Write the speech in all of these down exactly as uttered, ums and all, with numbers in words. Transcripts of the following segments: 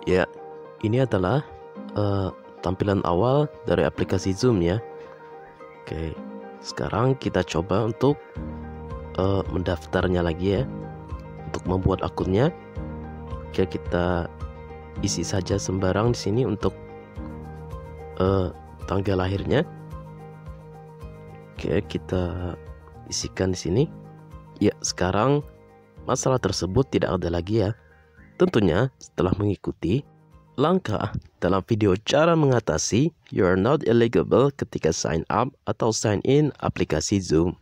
Ya, ini adalah uh, tampilan awal dari aplikasi Zoom ya. Oke, sekarang kita coba untuk uh, mendaftarnya lagi ya. Untuk membuat akunnya, oke, kita isi saja sembarang di sini untuk uh, tanggal lahirnya. Oke, kita isikan di sini. Ya, sekarang masalah tersebut tidak ada lagi ya. Tentunya setelah mengikuti langkah dalam video cara mengatasi you are not eligible ketika sign up atau sign in aplikasi Zoom.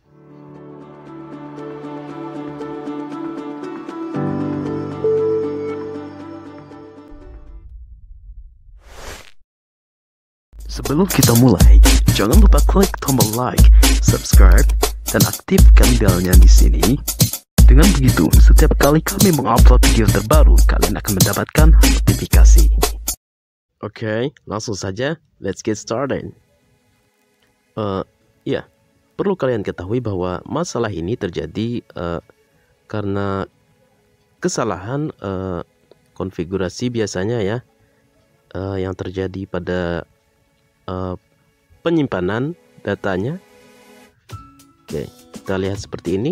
Sebelum kita mulai, jangan lupa klik tombol like, subscribe, dan aktifkan belnya di sini. Dengan begitu, setiap kali kami mengupload video terbaru, kalian akan mendapatkan notifikasi. Oke, okay, langsung saja, let's get started. Uh, ya, perlu kalian ketahui bahwa masalah ini terjadi uh, karena kesalahan uh, konfigurasi biasanya ya, uh, yang terjadi pada uh, penyimpanan datanya. Oke, okay, kita lihat seperti ini.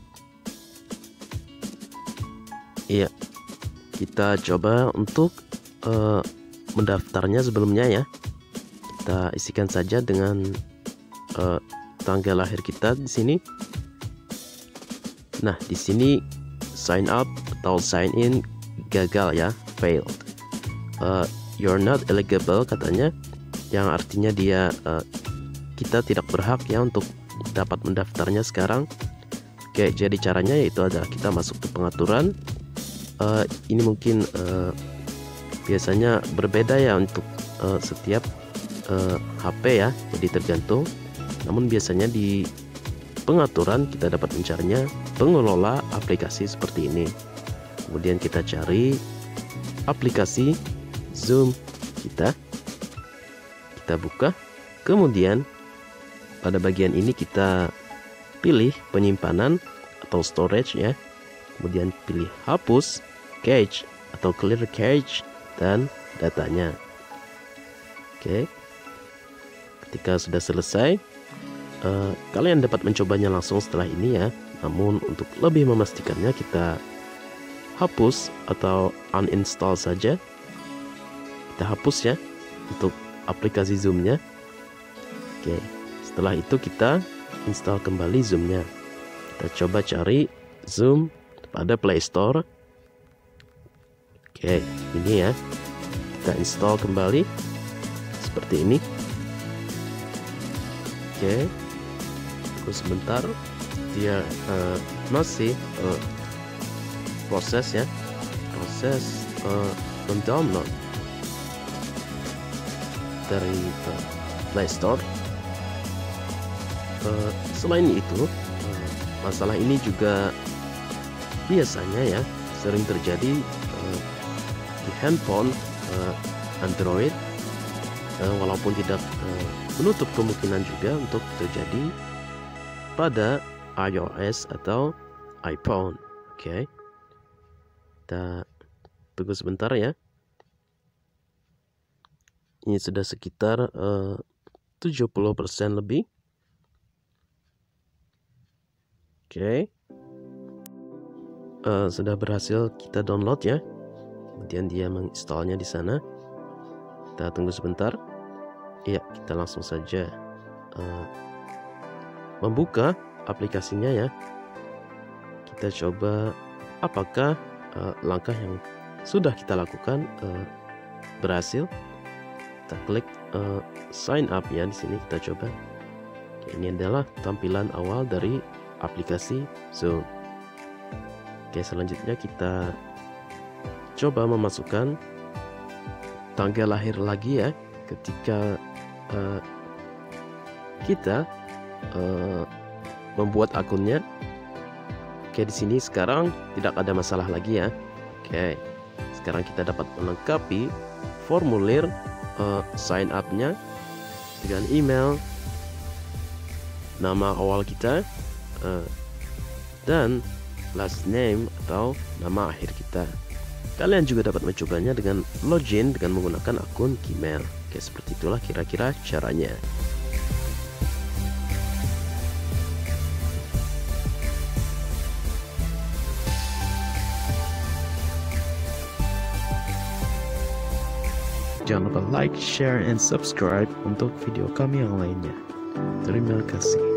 Iya, kita coba untuk uh, mendaftarnya sebelumnya ya. Kita isikan saja dengan uh, tanggal lahir kita di sini. Nah, di sini sign up atau sign in gagal ya, failed. Uh, you're not eligible katanya, yang artinya dia uh, kita tidak berhak ya untuk dapat mendaftarnya sekarang. Oke, jadi caranya yaitu adalah kita masuk ke pengaturan. Uh, ini mungkin uh, biasanya berbeda ya untuk uh, setiap uh, H P ya, jadi tergantung. Namun biasanya di pengaturan kita dapat mencarinya pengelola aplikasi seperti ini. Kemudian kita cari aplikasi Zoom kita, kita buka. Kemudian pada bagian ini kita pilih penyimpanan atau storage ya. Kemudian pilih hapus, cache atau clear cache, dan datanya. Oke, ketika sudah selesai, uh, kalian dapat mencobanya langsung setelah ini ya. Namun untuk lebih memastikannya, kita hapus atau uninstall saja. Kita hapus ya untuk aplikasi Zoom-nya. Oke, setelah itu kita install kembali Zoom-nya. Kita coba cari Zoom pada Play Store. Oke, ini ya, kita install kembali seperti ini. Oke, tunggu sebentar, dia uh, masih uh, proses ya, proses uh, mendownload dari uh, Play Store. Uh, selain itu, uh, masalah ini juga biasanya ya sering terjadi uh, di handphone uh, Android, uh, walaupun tidak uh, menutup kemungkinan juga untuk terjadi pada iOS atau iPhone. Oke, okay. Kita tunggu sebentar ya. Ini sudah sekitar uh, tujuh puluh persen lebih. Oke, okay. Uh, sudah berhasil kita download ya. Kemudian dia menginstalnya di sana. Kita tunggu sebentar. Ya, kita langsung saja uh, membuka aplikasinya ya. Kita coba apakah uh, langkah yang sudah kita lakukan uh, berhasil. Kita klik uh, sign up ya di sini. Kita coba. Ini adalah tampilan awal dari aplikasi Zoom. Oke, selanjutnya kita coba memasukkan tanggal lahir lagi ya ketika uh, kita uh, membuat akunnya. Oke, di sini sekarang tidak ada masalah lagi ya. Oke, sekarang kita dapat melengkapi formulir uh, sign up-nya dengan email, nama awal kita, uh, dan last name atau nama akhir kita. Kalian juga dapat mencobanya dengan login dengan menggunakan akun Gmail. Oke, seperti itulah kira-kira caranya. Jangan lupa like, share, and subscribe untuk video kami yang lainnya. Terima kasih.